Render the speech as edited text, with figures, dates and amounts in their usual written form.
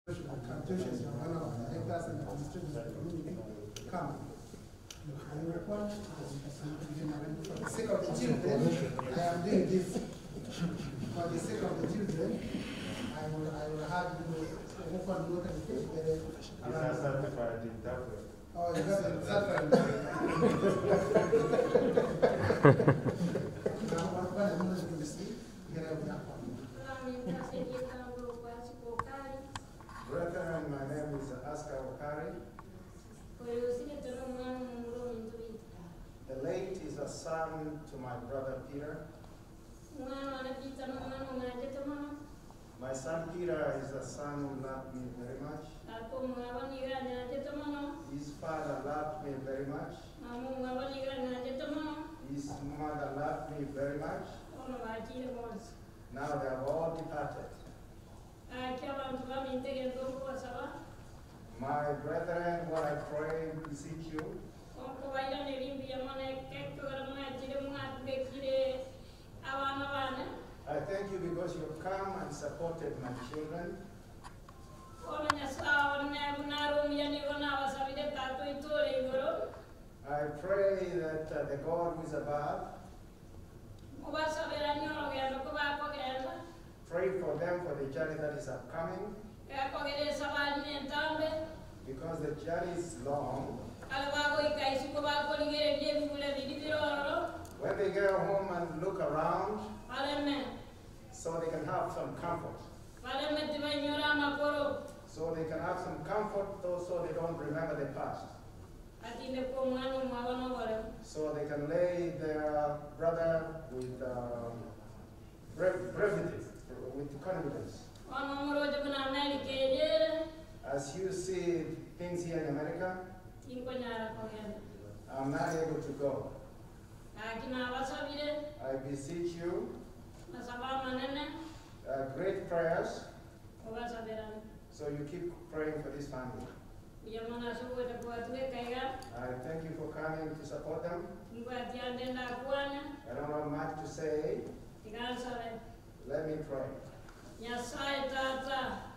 Contentious directors and administrators of the community come. I report for the sake of the children, I am doing this. For the sake of the children, I will have you open look at the page. Oh, you got it. Brethren, my name is Ascah Okari. The late is a son to my brother Peter. My son Peter is a son who loved me very much. His father loved me very much. His mother loved me very much. Now they have all departed. My brethren, what I pray, beseech you, I thank you because you have come and supported my children. I pray that the God who is above, pray for them for the journey that is upcoming, because the journey is long. When they go home and look around, so they can have some comfort. So they can have some comfort, so they don't remember the past. So they can lay their brother with brevity, with confidence. As you see things here in America, I'm not able to go. I beseech you, great prayers, so you keep praying for this family. I thank you for coming to support them. I don't have much to say. Let me pray.